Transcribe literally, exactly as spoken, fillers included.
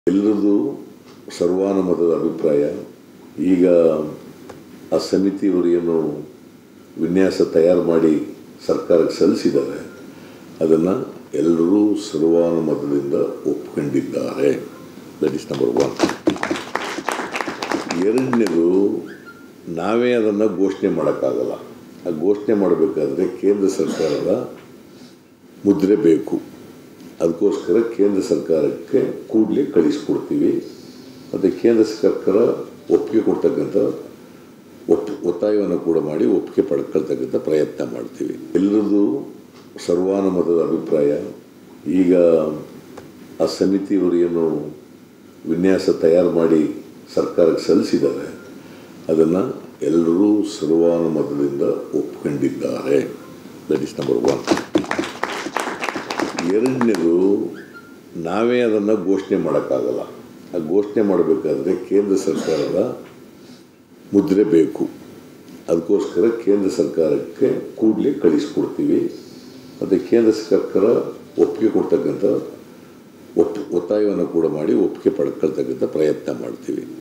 ಎಲ್ಲರದು ಸರ್ವಾನುಮತದ ಅಭಿಪ್ರಾಯ. ಈಗ ಆ ಸಮಿತಿಯವರು ಏನು ವಿನ್ಯಾಸ ತಯಾರು ಮಾಡಿ ಸರ್ಕಾರಕ್ಕೆ ಸಲ್ಲಿಸಿದ್ದಾರೆ ಅದನ್ನು ಎಲ್ಲರೂ ಸರ್ವಾನುಮತದಿಂದ ಒಪ್ಕೊಂಡಿದ್ದಾರೆ. That is number one. ಎರಡನೇದು, ನಾವೇ ಅದನ್ನು ಘೋಷಣೆ ಮಾಡೋಕ್ಕಾಗಲ್ಲ. ಆ ಘೋಷಣೆ ಮಾಡಬೇಕಾದ್ರೆ ಕೇಂದ್ರ ಸರ್ಕಾರದ ಮುದ್ರೆ ಬೇಕು. ಅದಕ್ಕೋಸ್ಕರ ಕೇಂದ್ರ ಸರ್ಕಾರಕ್ಕೆ ಕೂಡಲೇ ಕಳಿಸ್ಕೊಡ್ತೀವಿ. ಮತ್ತು ಕೇಂದ್ರ ಸರ್ಕಾರ ಒಪ್ಪಿಗೆ ಕೊಡ್ತಕ್ಕಂಥ ಒಪ್ ಒತ್ತಾಯವನ್ನು ಕೂಡ ಮಾಡಿ ಒಪ್ಪಿಗೆ ಪಡ್ಕೊಳ್ತಕ್ಕಂಥ ಪ್ರಯತ್ನ ಮಾಡ್ತೀವಿ. ಎಲ್ಲರದು ಸರ್ವಾನುಮತದ ಅಭಿಪ್ರಾಯ. ಈಗ ಆ ಸಮಿತಿಯವರು ಏನು ವಿನ್ಯಾಸ ತಯಾರು ಮಾಡಿ ಸರ್ಕಾರಕ್ಕೆ ಸಲ್ಲಿಸಿದ್ದಾರೆ ಅದನ್ನು ಎಲ್ಲರೂ ಸರ್ವಾನುಮತದಿಂದ ಒಪ್ಕೊಂಡಿದ್ದಾರೆ. That is number one. ಎರಡನೇದು, ನಾವೇ ಅದನ್ನು ಘೋಷಣೆ ಮಾಡೋಕ್ಕಾಗಲ್ಲ. ಆ ಘೋಷಣೆ ಮಾಡಬೇಕಾದ್ರೆ ಕೇಂದ್ರ ಸರ್ಕಾರದ ಮುದ್ರೆ ಬೇಕು. ಅದಕ್ಕೋಸ್ಕರ ಕೇಂದ್ರ ಸರ್ಕಾರಕ್ಕೆ ಕೂಡಲೇ ಕಳಿಸ್ಕೊಡ್ತೀವಿ. ಮತ್ತು ಕೇಂದ್ರ ಸರ್ಕಾರ ಒಪ್ಪಿಗೆ ಕೊಡ್ತಕ್ಕಂಥ ಒಪ್ ಒತ್ತಾಯವನ್ನು ಕೂಡ ಮಾಡಿ ಒಪ್ಪಿಗೆ ಪಡ್ಕೊಳ್ತಕ್ಕಂಥ ಪ್ರಯತ್ನ ಮಾಡ್ತೀವಿ.